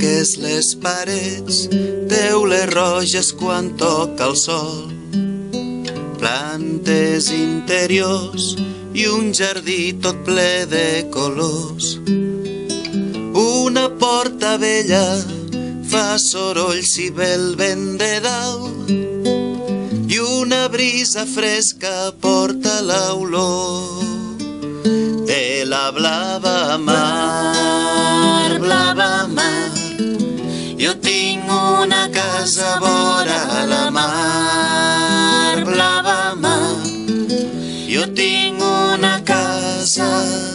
Blanques les parets, teules roges quan toca el sol, plantes interiors i un jardí tot ple de colors. Una porta vella fa soroll si ve el vent de dalt i una brisa fresca porta l'olor de la blava mar, blava mar. Jo tinc una casa vora la mar, blava mar. Jo tinc una casa.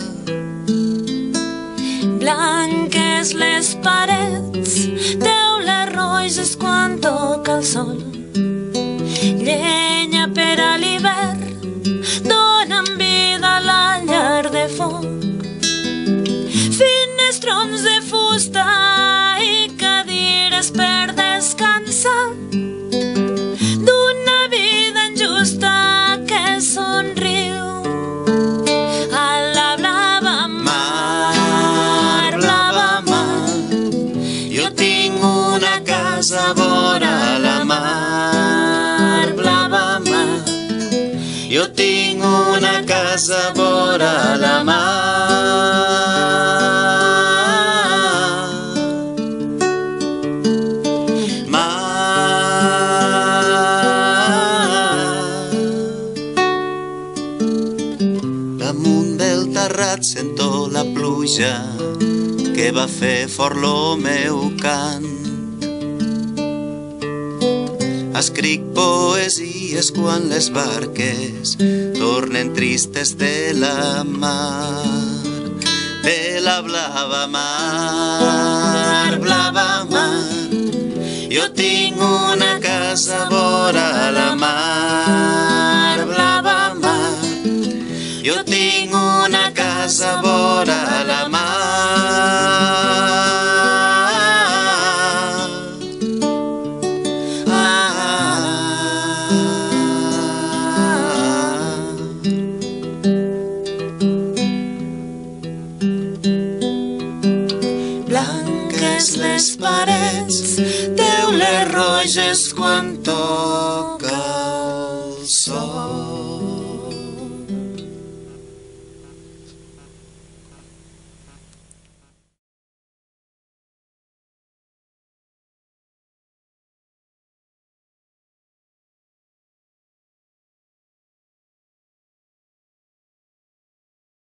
Blanques les parets, teules roges quan toca el sol, llenya per a l'hivern, donen vida a la llar de foc, finestrons de fusta i cadires per descansar d'una vida injusta que somriu a la blava mar, blava mar. Jo tinc una casa vora la mar, blava mar. Jo tinc una casa vora la mar. Damunt del terrat sento la pluja que va fer fort lo meu cant. Escric poesies quan les barques tornen tristes de la mar, de la blava mar, blava mar. Jo tinc una casa vora la mar, blava mar. Jo tinc una casa vora la mar. Blanques les parets, teules roges quan toca